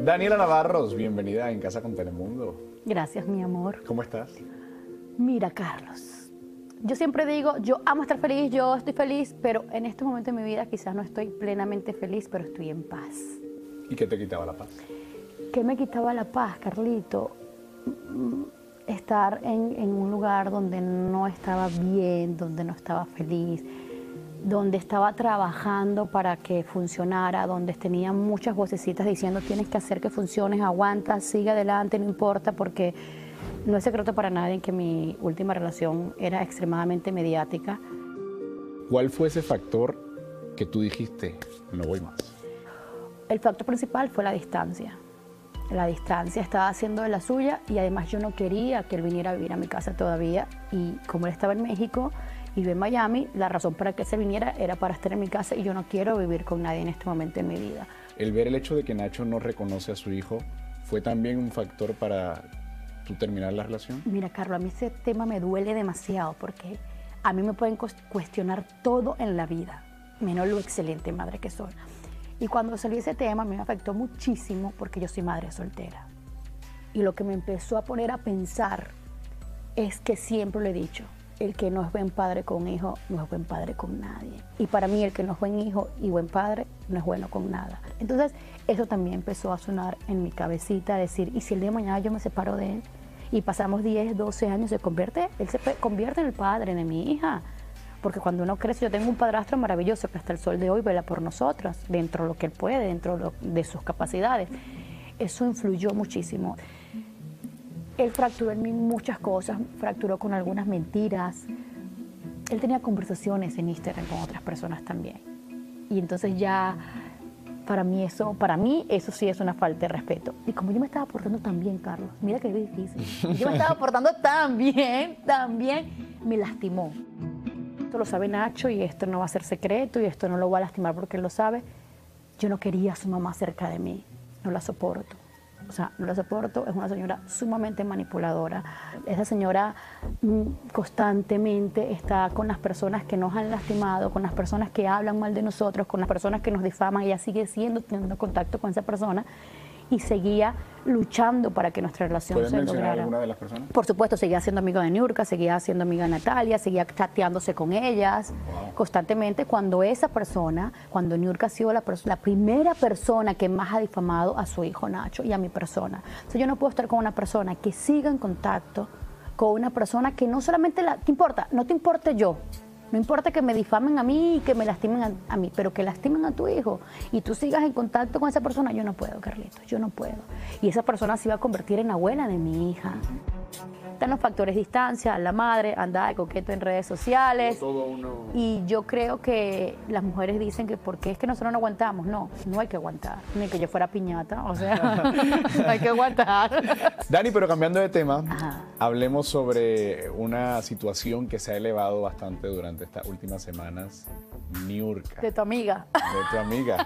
Daniela Navarros, bienvenida en Casa con Telemundo. Gracias, mi amor. ¿Cómo estás? Mira, Carlos, yo siempre digo, yo amo estar feliz, yo estoy feliz, pero en este momento de mi vida quizás no estoy plenamente feliz, pero estoy en paz. ¿Y qué te quitaba la paz? ¿Qué me quitaba la paz, Carlito? Estar en un lugar donde no estaba bien, donde no estaba feliz, donde estaba trabajando para que funcionara, donde tenía muchas vocecitas diciendo tienes que hacer que funcione, aguanta, sigue adelante, no importa, porque no es secreto para nadie que mi última relación era extremadamente mediática. ¿Cuál fue ese factor que tú dijiste, no voy más? El factor principal fue la distancia. La distancia estaba haciendo de la suya y además yo no quería que él viniera a vivir a mi casa todavía, y como él estaba en México y yo en Miami, la razón para que se viniera era para estar en mi casa y yo no quiero vivir con nadie en este momento de mi vida. El ver el hecho de que Nacho no reconoce a su hijo, ¿fue también un factor para tú terminar la relación? Mira, Carlos, a mí ese tema me duele demasiado porque a mí me pueden cuestionar todo en la vida, menos lo excelente madre que soy. Y cuando salió ese tema, a mí me afectó muchísimo porque yo soy madre soltera. Y lo que me empezó a poner a pensar es que siempre lo he dicho, el que no es buen padre con hijo, no es buen padre con nadie. Y para mí el que no es buen hijo y buen padre, no es bueno con nada. Entonces, eso también empezó a sonar en mi cabecita, decir, ¿y si el día de mañana yo me separo de él? Y pasamos 10, 12 años, él se convierte en el padre de mi hija. Porque cuando uno crece, yo tengo un padrastro maravilloso que hasta el sol de hoy vela por nosotros, dentro de lo que él puede, dentro de sus capacidades. Eso influyó muchísimo. Él fracturó en mí muchas cosas, fracturó con algunas mentiras. Él tenía conversaciones en Instagram con otras personas también. Y entonces ya, para mí eso sí es una falta de respeto. Y como yo me estaba portando tan bien, Carlos, mira que es difícil. Yo me estaba portando tan bien, me lastimó. Esto lo sabe Nacho y esto no va a ser secreto y esto no lo va a lastimar porque él lo sabe. Yo no quería a su mamá cerca de mí, no la soporto. O sea, no la soporto, es una señora sumamente manipuladora. Esa señora constantemente está con las personas que nos han lastimado, con las personas que hablan mal de nosotros, con las personas que nos difaman. Ella sigue teniendo contacto con esa persona y seguía luchando para que nuestra relación se lograra. ¿Puedes mencionar alguna de las personas? Por supuesto, seguía siendo amiga de Niurka, seguía siendo amiga de Natalia, seguía chateándose con ellas constantemente. Cuando Niurka ha sido la primera persona que más ha difamado a su hijo Nacho y a mi persona. Entonces yo no puedo estar con una persona que siga en contacto con una persona que no solamente no te importe yo. No importa que me difamen a mí y que me lastimen a mí, pero que lastimen a tu hijo y tú sigas en contacto con esa persona, yo no puedo, Carlitos, yo no puedo. Y esa persona se iba a convertir en abuela de mi hija. Están los factores de distancia, la madre anda de coqueto en redes sociales. Y yo creo que las mujeres dicen que ¿por qué es que nosotros no aguantamos? No hay que aguantar, ni que yo fuera piñata, o sea, no hay que aguantar. Dani, pero cambiando de tema, hablemos sobre una situación que se ha elevado bastante durante estas últimas semanas, Niurka. De tu amiga. De tu amiga.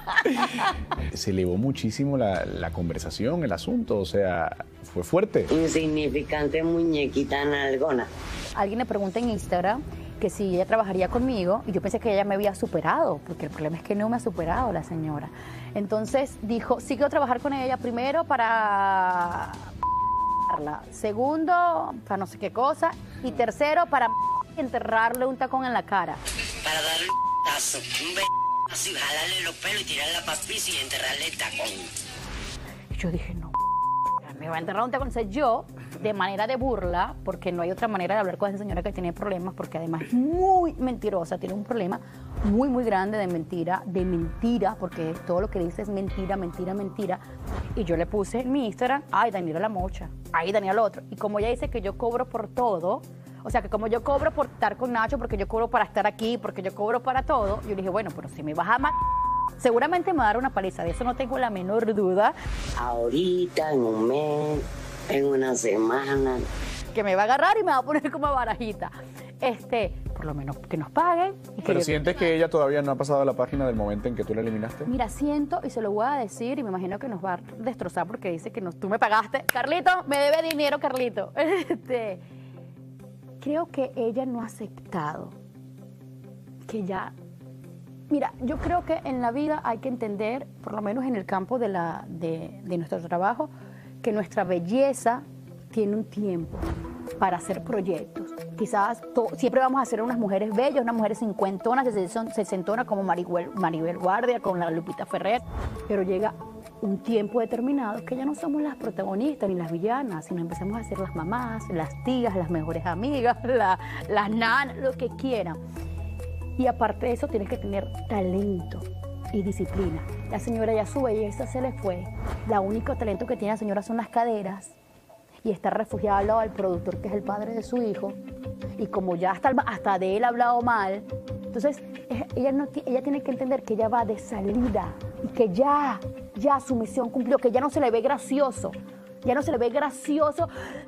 Se elevó muchísimo la conversación, el asunto, o sea, fue fuerte. Insignificante muñequita nalgona. Alguien le pregunta en Instagram que si ella trabajaría conmigo y yo pensé que ella me había superado, porque el problema es que no me ha superado la señora. Entonces dijo, sí quiero trabajar con ella, primero para segundo para no sé qué cosa y tercero para enterrarle un tacón en la cara. Para darle un tazo, así, jalarle los pelos y tirarle la papiza y enterrarle el tacón. Y yo dije, no, me va a enterrar un tacón. Entonces yo, de manera de burla, porque no hay otra manera de hablar con esa señora que tiene problemas, porque además es muy mentirosa, tiene un problema muy, muy grande de mentira, porque todo lo que dice es mentira, mentira, mentira. Y yo le puse en mi Instagram, ay, Daniela la mocha, ay, Daniela lo otro. Y como ella dice que yo cobro por todo, o sea, que como yo cobro por estar con Nacho, porque yo cobro para estar aquí, porque yo cobro para todo, yo dije, bueno, pero si me vas a matar, seguramente me va a dar una paliza, de eso no tengo la menor duda. Ahorita, en un mes, en una semana. Que me va a agarrar y me va a poner como barajita. Por lo menos que nos paguen. ¿Pero sientes que ella todavía no ha pasado la página del momento en que tú la eliminaste? Mira, siento y se lo voy a decir y me imagino que nos va a destrozar porque dice que tú me pagaste. Carlito, me debe dinero, Carlito. Creo que ella no ha aceptado que ya Mira, yo creo que en la vida hay que entender, por lo menos en el campo de nuestro trabajo, que nuestra belleza tiene un tiempo para hacer proyectos. Quizás siempre vamos a ser unas mujeres bellas, unas mujeres cincuentonas, sesentonas como Maribel Guardia, con la Lupita Ferrer, pero llega un tiempo determinado que ya no somos las protagonistas ni las villanas, sino empezamos a ser las mamás, las tías, las mejores amigas, las nanas, lo que quieran. Y aparte de eso tienes que tener talento y disciplina. La señora ya su belleza se le fue. La único talento que tiene la señora son las caderas y está refugiada al lado del productor, que es el padre de su hijo. Y como ya hasta de él ha hablado mal, entonces ella tiene que entender que ella va de salida y que ya su misión cumplió, que ya no se le ve gracioso. Ya no se le ve gracioso.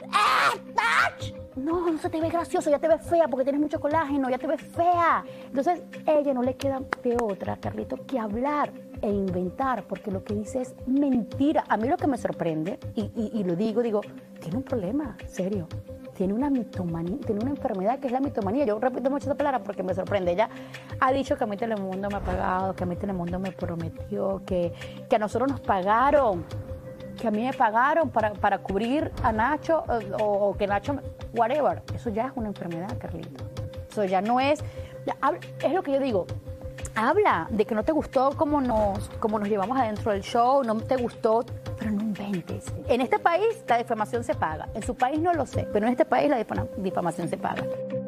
No se te ve gracioso, ya te ves fea porque tienes mucho colágeno, ya te ves fea. Entonces, a ella no le queda de otra, Carlito, que hablar e inventar, porque lo que dice es mentira. A mí lo que me sorprende, y lo digo, tiene un problema, serio. Tiene una mitomanía, tiene una enfermedad que es la mitomanía. Yo repito mucho esa palabra porque me sorprende. Ella ha dicho que a mí Telemundo me ha pagado, que a mí Telemundo me prometió, que a nosotros nos pagaron, que a mí me pagaron para cubrir a Nacho o que Nacho, whatever. Eso ya es una enfermedad, Carlito. Eso ya no es... Es lo que yo digo. Habla de que no te gustó cómo nos llevamos adentro del show, no te gustó, pero no inventes. En este país la difamación se paga. En su país no lo sé, pero en este país la difamación se paga.